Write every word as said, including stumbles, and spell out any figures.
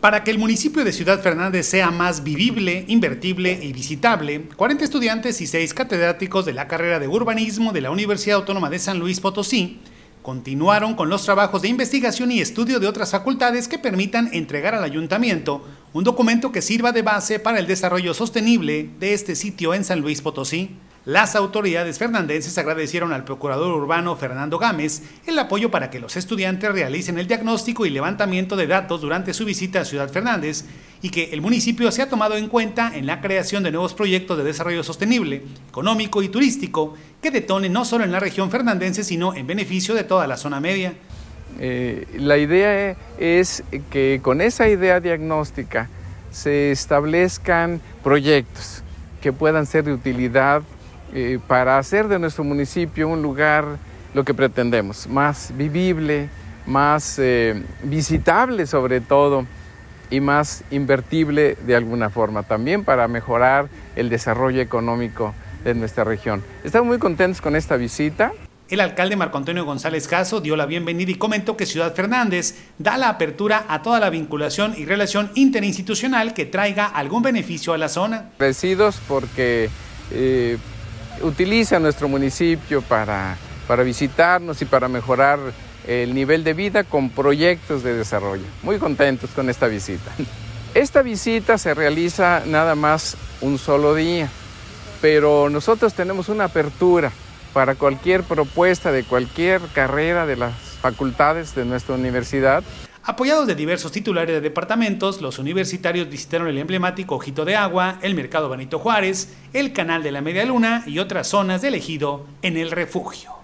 Para que el municipio de Ciudad Fernández sea más vivible, invertible y visitable, cuarenta estudiantes y seis catedráticos de la carrera de urbanismo de la Universidad Autónoma de San Luis Potosí continuaron con los trabajos de investigación y estudio de otras facultades que permitan entregar al ayuntamiento un documento que sirva de base para el desarrollo sostenible de este sitio en San Luis Potosí. Las autoridades fernandenses agradecieron al procurador urbano Fernando Gámez el apoyo para que los estudiantes realicen el diagnóstico y levantamiento de datos durante su visita a Ciudad Fernández y que el municipio se ha tomado en cuenta en la creación de nuevos proyectos de desarrollo sostenible, económico y turístico que detonen no solo en la región fernandense sino en beneficio de toda la zona media. Eh, la idea es que con esa idea diagnóstica se establezcan proyectos que puedan ser de utilidad Eh, para hacer de nuestro municipio un lugar, lo que pretendemos, más vivible, más eh, visitable sobre todo y más invertible de alguna forma, también para mejorar el desarrollo económico de nuestra región. Estamos muy contentos con esta visita. El alcalde Marco Antonio González Caso dio la bienvenida y comentó que Ciudad Fernández da la apertura a toda la vinculación y relación interinstitucional que traiga algún beneficio a la zona. Agradecidos porque eh, utiliza nuestro municipio para, para visitarnos y para mejorar el nivel de vida con proyectos de desarrollo. Muy contentos con esta visita. Esta visita se realiza nada más un solo día, pero nosotros tenemos una apertura para cualquier propuesta de cualquier carrera de las facultades de nuestra universidad. Apoyados de diversos titulares de departamentos, los universitarios visitaron el emblemático Ojito de Agua, el Mercado Benito Juárez, el Canal de la Media Luna y otras zonas del ejido en el refugio.